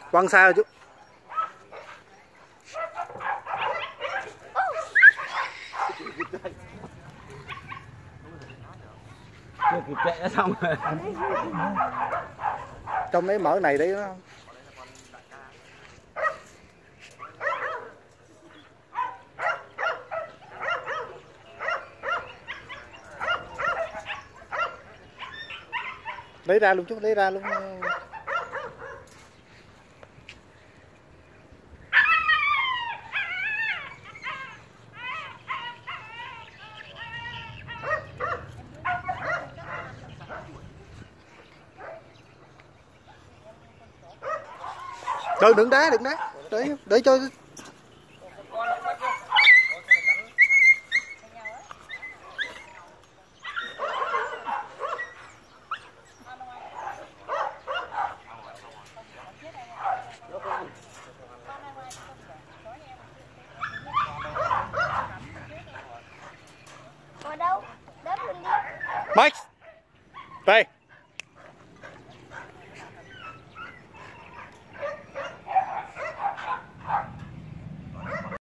Quăng xa rồi chú. Chưa kịp chạy đã xong rồi. Trong đấy mở này đấy đó. Lấy ra luôn chú, lấy ra luôn. Đừng đừng đá, đừng đá. Để cho Ở đâu? Đớp mình đi. Max. Đây.